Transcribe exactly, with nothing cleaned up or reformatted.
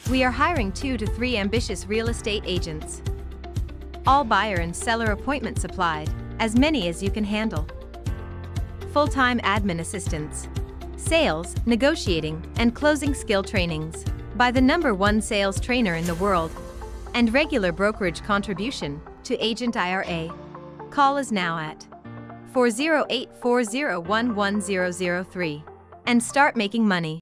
We are hiring two to three ambitious real estate agents. All buyer and seller appointment supplied, as many as you can handle. Full-time admin assistants. Sales, negotiating, and closing skill trainings by the number one sales trainer in the world. And regular brokerage contribution to Agent I R A. Call us now at four zero eight, four zero one, one zero zero three and start making money.